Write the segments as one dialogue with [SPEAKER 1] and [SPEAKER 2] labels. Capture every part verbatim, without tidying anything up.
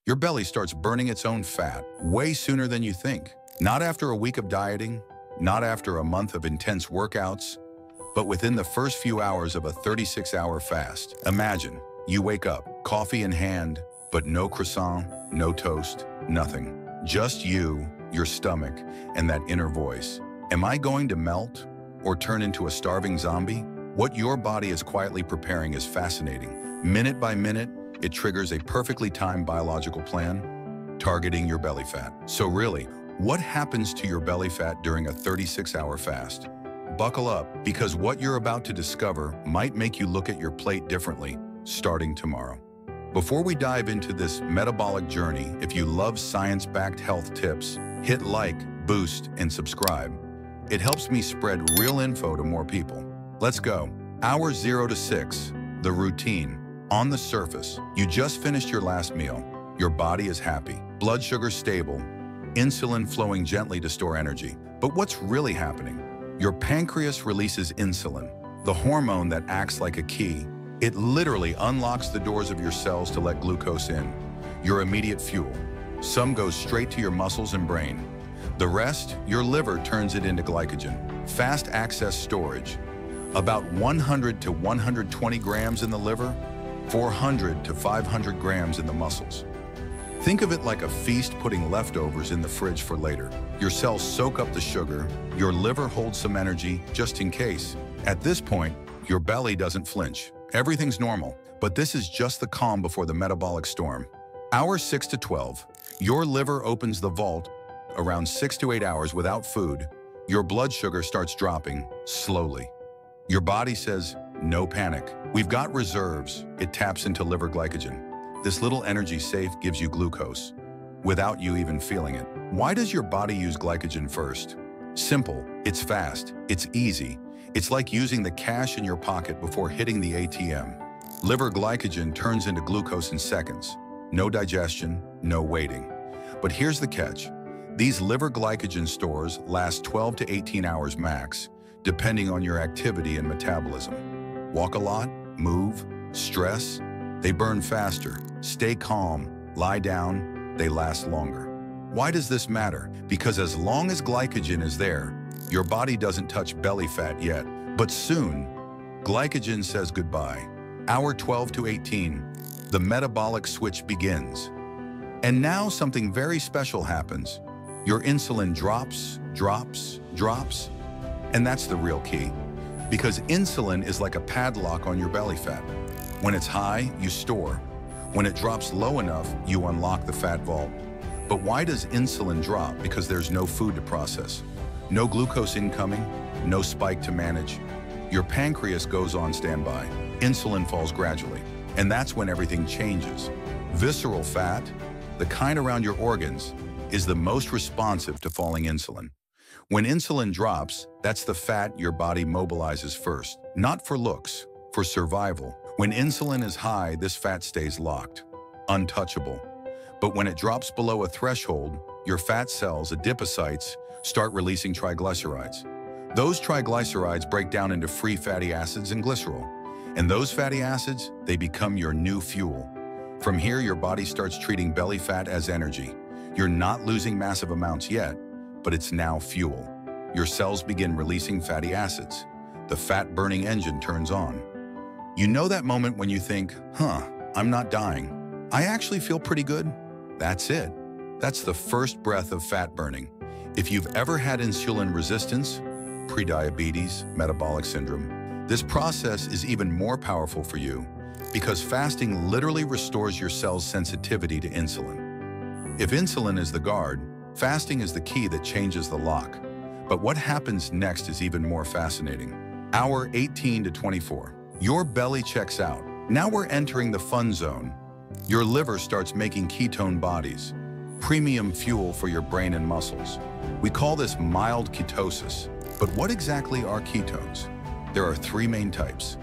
[SPEAKER 1] Your belly starts burning its own fat way sooner than you think. Not after a week of dieting, not after a month of intense workouts, but within the first few hours of a thirty-six hour fast. Imagine, you wake up, coffee in hand, but no croissant, no toast, nothing. Just you, your stomach, and that inner voice. Am I going to melt or turn into a starving zombie? What your body is quietly preparing is fascinating. Minute by minute, it triggers a perfectly timed biological plan, targeting your belly fat. So really, what happens to your belly fat during a thirty-six hour fast? Buckle up, because what you're about to discover might make you look at your plate differently, starting tomorrow. Before we dive into this metabolic journey, if you love science-backed health tips, hit like, boost, and subscribe. It helps me spread real info to more people. Let's go. Hour zero to six, the routine. On the surface, you just finished your last meal. Your body is happy, blood sugar stable, insulin flowing gently to store energy. But what's really happening? Your pancreas releases insulin, the hormone that acts like a key. It literally unlocks the doors of your cells to let glucose in, your immediate fuel. Some goes straight to your muscles and brain. The rest, your liver turns it into glycogen, fast access storage. About one hundred to one hundred twenty grams in the liver, four hundred to five hundred grams in the muscles. Think of it like a feast putting leftovers in the fridge for later. Your cells soak up the sugar, your liver holds some energy just in case. At this point, your belly doesn't flinch. Everything's normal, but this is just the calm before the metabolic storm. Hour six to twelve, your liver opens the vault. Around six to eight hours without food, your blood sugar starts dropping slowly. Your body says, no panic. We've got reserves. It taps into liver glycogen. This little energy safe gives you glucose, without you even feeling it. Why does your body use glycogen first? Simple, it's fast, it's easy. It's like using the cash in your pocket before hitting the A T M. Liver glycogen turns into glucose in seconds. No digestion, no waiting. But here's the catch. These liver glycogen stores last twelve to eighteen hours max, depending on your activity and metabolism. Walk a lot, move, stress, they burn faster. Stay calm, lie down, they last longer. Why does this matter? Because as long as glycogen is there, your body doesn't touch belly fat yet. But soon, glycogen says goodbye. Hour twelve to eighteen, the metabolic switch begins. And now something very special happens. Your insulin drops, drops, drops. And that's the real key. Because insulin is like a padlock on your belly fat. When it's high, you store. When it drops low enough, you unlock the fat vault. But why does insulin drop? Because there's no food to process. No glucose incoming, no spike to manage. Your pancreas goes on standby. Insulin falls gradually. And that's when everything changes. Visceral fat, the kind around your organs, is the most responsive to falling insulin. When insulin drops, that's the fat your body mobilizes first. Not for looks, for survival. When insulin is high, this fat stays locked, untouchable. But when it drops below a threshold, your fat cells, adipocytes, start releasing triglycerides. Those triglycerides break down into free fatty acids and glycerol. And those fatty acids, they become your new fuel. From here, your body starts treating belly fat as energy. You're not losing massive amounts yet, but it's now fuel. Your cells begin releasing fatty acids. The fat-burning engine turns on. You know that moment when you think, huh, I'm not dying. I actually feel pretty good. That's it. That's the first breath of fat burning. If you've ever had insulin resistance, prediabetes, metabolic syndrome, this process is even more powerful for you because fasting literally restores your cell's sensitivity to insulin. If insulin is the guard, fasting is the key that changes the lock. But what happens next is even more fascinating. Hour eighteen to twenty-four. Your belly checks out. Now we're entering the fun zone. Your liver starts making ketone bodies, premium fuel for your brain and muscles. We call this mild ketosis. But what exactly are ketones? There are three main types.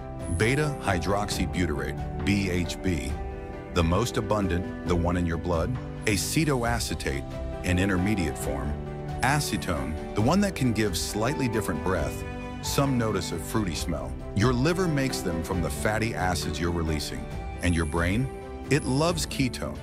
[SPEAKER 1] Beta-hydroxybutyrate, B H B, the most abundant, the one in your blood. Acetoacetate, an intermediate form. Acetone, the one that can give slightly different breath. Some notice a fruity smell. Your liver makes them from the fatty acids you're releasing. And your brain? It loves ketones.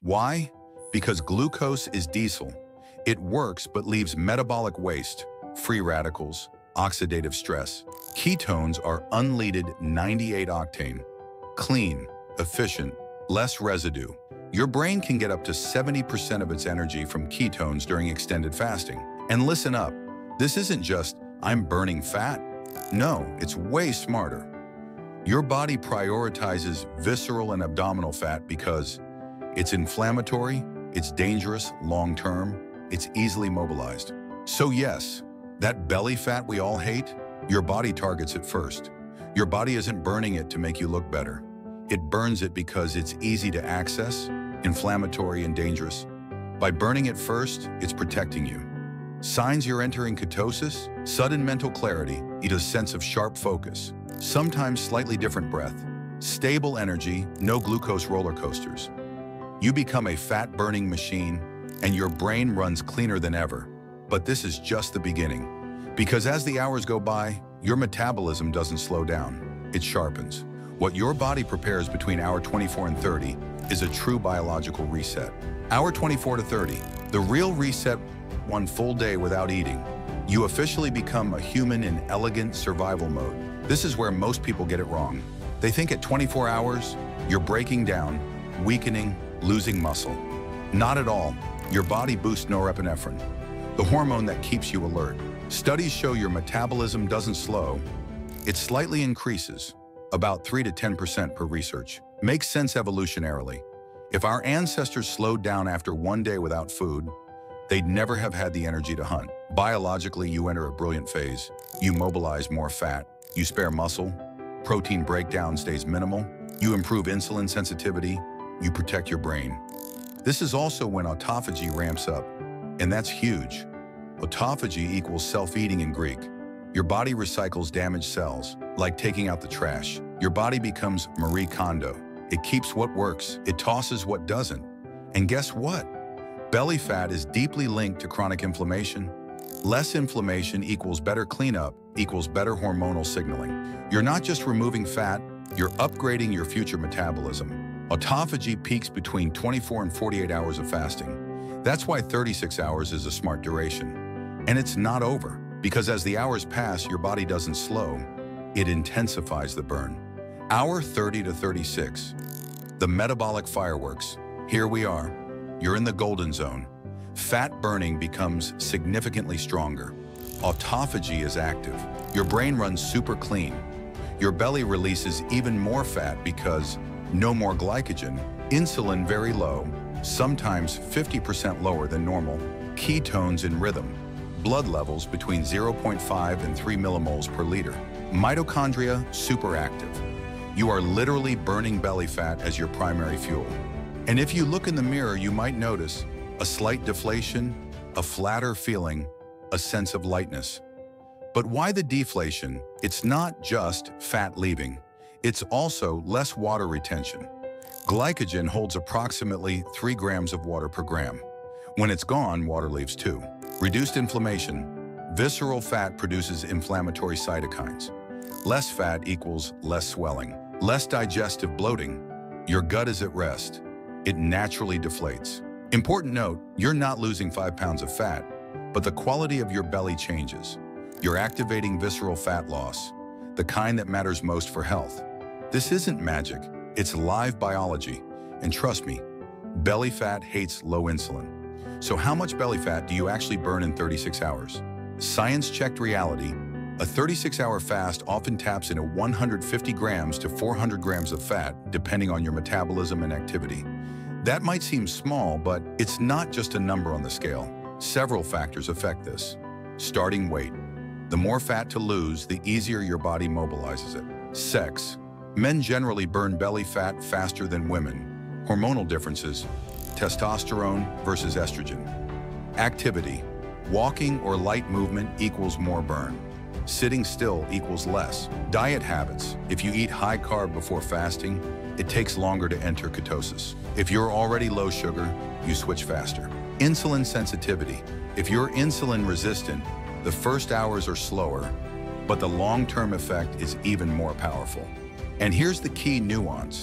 [SPEAKER 1] Why? Because glucose is diesel. It works but leaves metabolic waste, free radicals, oxidative stress. Ketones are unleaded ninety-eight octane. Clean, efficient, less residue. Your brain can get up to seventy percent of its energy from ketones during extended fasting. And listen up, this isn't just, I'm burning fat. No, it's way smarter. Your body prioritizes visceral and abdominal fat because it's inflammatory, it's dangerous long-term, it's easily mobilized. So yes, that belly fat we all hate, your body targets it first. Your body isn't burning it to make you look better. It burns it because it's easy to access, inflammatory and dangerous. By burning it first, it's protecting you. Signs you're entering ketosis: sudden mental clarity, a sense of sharp focus, sometimes slightly different breath, stable energy, no glucose roller coasters. You become a fat-burning machine, and your brain runs cleaner than ever. But this is just the beginning. Because as the hours go by, your metabolism doesn't slow down, it sharpens. What your body prepares between hour twenty-four and thirty is a true biological reset. Hour twenty-four to thirty, the real reset, one full day without eating. You officially become a human in elegant survival mode. This is where most people get it wrong. They think at twenty-four hours, you're breaking down, weakening, losing muscle. Not at all. Your body boosts norepinephrine, the hormone that keeps you alert. Studies show your metabolism doesn't slow, it slightly increases, about three to ten percent per research. Makes sense evolutionarily. If our ancestors slowed down after one day without food, they'd never have had the energy to hunt. Biologically, you enter a brilliant phase. You mobilize more fat, you spare muscle, protein breakdown stays minimal, you improve insulin sensitivity, you protect your brain. This is also when autophagy ramps up, and that's huge. Autophagy equals self-eating in Greek. Your body recycles damaged cells, like taking out the trash. Your body becomes Marie Kondo. It keeps what works, it tosses what doesn't. And guess what? Belly fat is deeply linked to chronic inflammation. Less inflammation equals better cleanup, equals better hormonal signaling. You're not just removing fat, you're upgrading your future metabolism. Autophagy peaks between twenty-four and forty-eight hours of fasting. That's why thirty-six hours is a smart duration. And it's not over, because as the hours pass, your body doesn't slow, it intensifies the burn. Hour thirty to thirty-six, the metabolic fireworks. Here we are. You're in the golden zone. Fat burning becomes significantly stronger. Autophagy is active. Your brain runs super clean. Your belly releases even more fat because no more glycogen, insulin very low, sometimes fifty percent lower than normal, ketones in rhythm, blood levels between zero point five and three millimoles per liter, mitochondria super active. You are literally burning belly fat as your primary fuel. And if you look in the mirror, you might notice a slight deflation, a flatter feeling, a sense of lightness. But why the deflation? It's not just fat leaving. It's also less water retention. Glycogen holds approximately three grams of water per gram. When it's gone, water leaves too. Reduced inflammation. Visceral fat produces inflammatory cytokines. Less fat equals less swelling, less digestive bloating. Your gut is at rest. It naturally deflates. Important note, you're not losing five pounds of fat, but the quality of your belly changes. You're activating visceral fat loss, the kind that matters most for health. This isn't magic, it's live biology. And trust me, belly fat hates low insulin. So how much belly fat do you actually burn in thirty-six hours? Science-checked reality, a thirty-six hour fast often taps into one hundred fifty grams to four hundred grams of fat, depending on your metabolism and activity. That might seem small, but it's not just a number on the scale. Several factors affect this. Starting weight. The more fat to lose, the easier your body mobilizes it. Sex. Men generally burn belly fat faster than women. Hormonal differences. Testosterone versus estrogen. Activity. Walking or light movement equals more burn. Sitting still equals less. Diet habits. If you eat high carb before fasting, it takes longer to enter ketosis. If you're already low sugar, you switch faster. Insulin sensitivity. If you're insulin resistant, the first hours are slower, but the long-term effect is even more powerful. And here's the key nuance.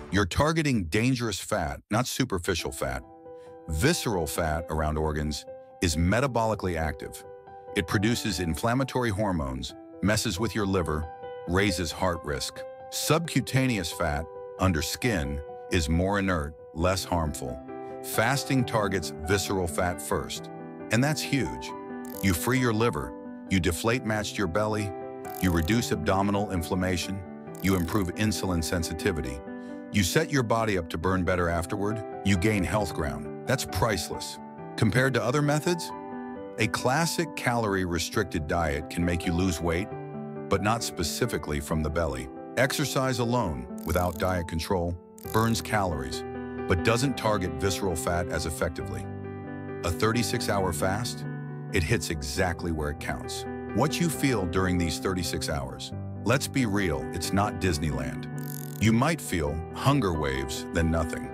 [SPEAKER 1] You're targeting dangerous fat, not superficial fat. Visceral fat around organs is metabolically active. It produces inflammatory hormones, messes with your liver, raises heart risk. Subcutaneous fat, under skin, is more inert, less harmful. Fasting targets visceral fat first, and that's huge. You free your liver, you deflate matched your belly, you reduce abdominal inflammation, you improve insulin sensitivity. You set your body up to burn better afterward, you gain health ground. That's priceless. Compared to other methods, a classic calorie-restricted diet can make you lose weight, but not specifically from the belly. Exercise alone, without diet control, burns calories, but doesn't target visceral fat as effectively. A thirty-six hour fast? It hits exactly where it counts. What you feel during these thirty-six hours. Let's be real, it's not Disneyland. You might feel hunger waves, then nothing.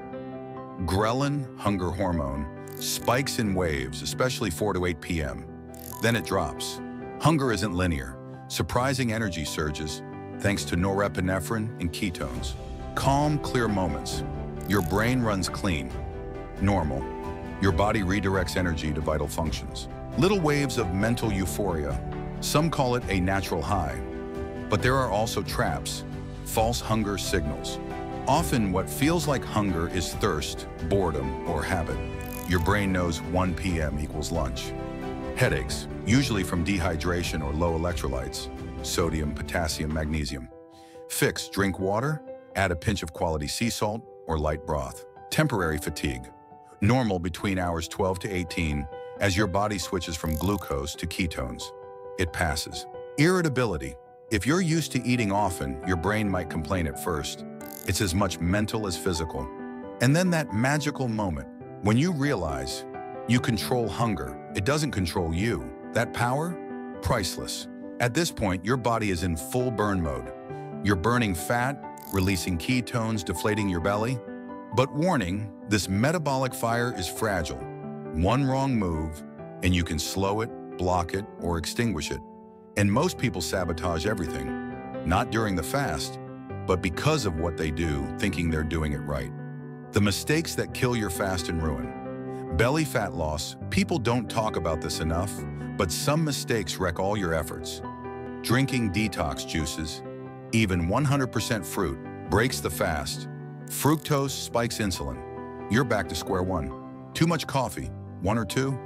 [SPEAKER 1] Ghrelin, hunger hormone, spikes in waves, especially four to eight p m Then it drops. Hunger isn't linear. Surprising energy surges, thanks to norepinephrine and ketones. Calm, clear moments. Your brain runs clean. Normal. Your body redirects energy to vital functions. Little waves of mental euphoria. Some call it a natural high. But there are also traps, false hunger signals. Often what feels like hunger is thirst, boredom, or habit. Your brain knows one p m equals lunch. Headaches, usually from dehydration or low electrolytes, sodium, potassium, magnesium. Fix, drink water, add a pinch of quality sea salt or light broth. Temporary fatigue, normal between hours twelve to eighteen as your body switches from glucose to ketones. It passes. Irritability, if you're used to eating often, your brain might complain at first. It's as much mental as physical. And then that magical moment, when you realize you control hunger, it doesn't control you. That power? Priceless. At this point, your body is in full burn mode. You're burning fat, releasing ketones, deflating your belly. But warning, this metabolic fire is fragile. One wrong move, and you can slow it, block it, or extinguish it. And most people sabotage everything, not during the fast, but because of what they do, thinking they're doing it right. The mistakes that kill your fast and ruin. Belly fat loss, people don't talk about this enough, but some mistakes wreck all your efforts. Drinking detox juices, even one hundred percent fruit, breaks the fast. Fructose spikes insulin. You're back to square one. Too much coffee, one or two,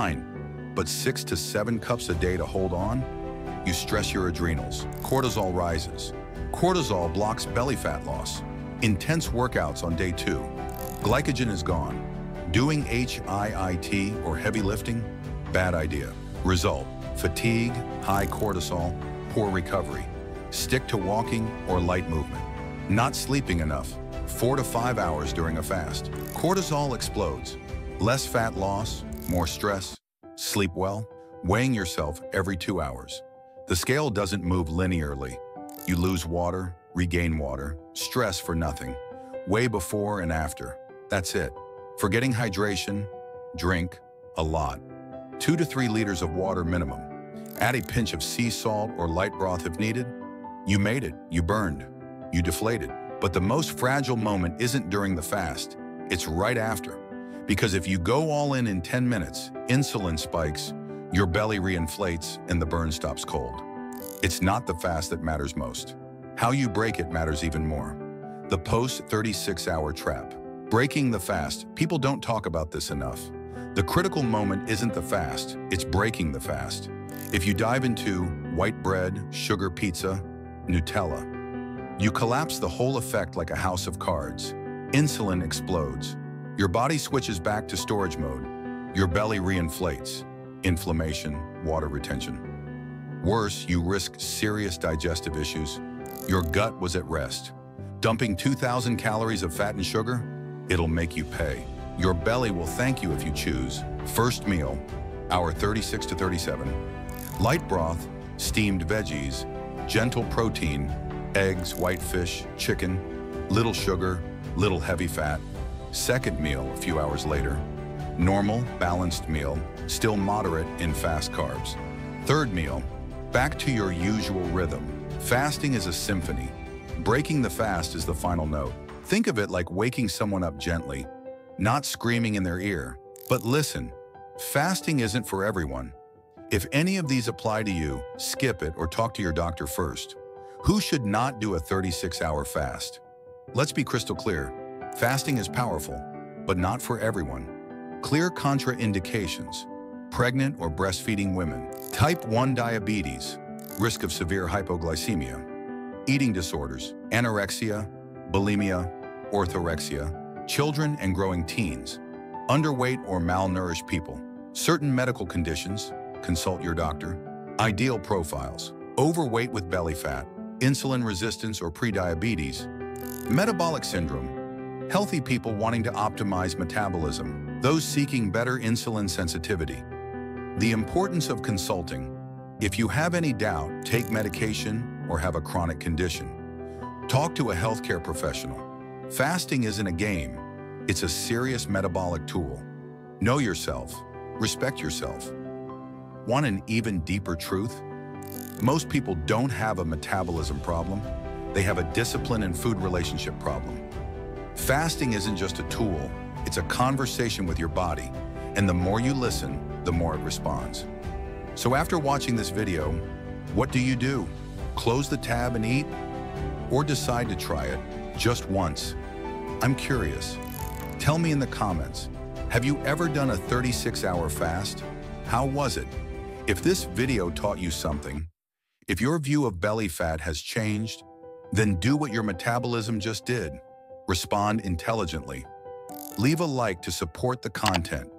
[SPEAKER 1] fine. But six to seven cups a day to hold on? You stress your adrenals. Cortisol rises. Cortisol blocks belly fat loss. Intense workouts on day two. Glycogen is gone. Doing H I I T or heavy lifting? Bad idea. Result, fatigue, high cortisol, poor recovery. Stick to walking or light movement. Not sleeping enough, four to five hours during a fast. Cortisol explodes. Less fat loss, more stress. Sleep well, weighing yourself every two hours. The scale doesn't move linearly. You lose water, regain water, stress for nothing. Weigh before and after. That's it. Forgetting hydration, drink a lot. Two to three liters of water minimum. Add a pinch of sea salt or light broth if needed. You made it, you burned, you deflated. But the most fragile moment isn't during the fast, it's right after. Because if you go all in in ten minutes, insulin spikes, your belly reinflates, and the burn stops cold. It's not the fast that matters most. How you break it matters even more. The post thirty-six hour trap. Breaking the fast. People don't talk about this enough. The critical moment isn't the fast, it's breaking the fast. If you dive into white bread, sugar pizza, Nutella, you collapse the whole effect like a house of cards. Insulin explodes. Your body switches back to storage mode. Your belly reinflates. Inflammation, water retention. Worse, you risk serious digestive issues. Your gut was at rest. Dumping two thousand calories of fat and sugar? It'll make you pay. Your belly will thank you if you choose. First meal, hour thirty-six to thirty-seven. Light broth, steamed veggies, gentle protein, eggs, white fish, chicken, little sugar, little heavy fat. Second meal, a few hours later. Normal, balanced meal, still moderate in fast carbs. Third meal, back to your usual rhythm. Fasting is a symphony. Breaking the fast is the final note. Think of it like waking someone up gently, not screaming in their ear. But listen, fasting isn't for everyone. If any of these apply to you, skip it or talk to your doctor first. Who should not do a thirty-six hour fast? Let's be crystal clear. Fasting is powerful, but not for everyone. Clear contraindications: pregnant or breastfeeding women, type one diabetes, risk of severe hypoglycemia, eating disorders, anorexia, bulimia, orthorexia, children and growing teens, underweight or malnourished people, certain medical conditions, consult your doctor, ideal profiles, overweight with belly fat, insulin resistance or prediabetes, metabolic syndrome, healthy people wanting to optimize metabolism, those seeking better insulin sensitivity. The importance of consulting. If you have any doubt, take medication, or have a chronic condition, talk to a healthcare professional. Fasting isn't a game. It's a serious metabolic tool. Know yourself. Respect yourself. Want an even deeper truth? Most people don't have a metabolism problem. They have a discipline and food relationship problem. Fasting isn't just a tool. It's a conversation with your body. And the more you listen, the more it responds. So after watching this video, what do you do? Close the tab and eat? Or decide to try it just once? I'm curious. Tell me in the comments, have you ever done a thirty-six hour fast? How was it? If this video taught you something, if your view of belly fat has changed, then do what your metabolism just did. Respond intelligently. Leave a like to support the content.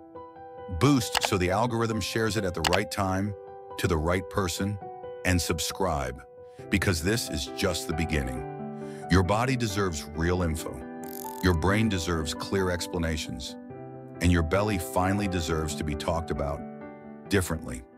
[SPEAKER 1] Boost so the algorithm shares it at the right time, to the right person, and subscribe, because this is just the beginning. Your body deserves real info. Your brain deserves clear explanations. And your belly finally deserves to be talked about differently.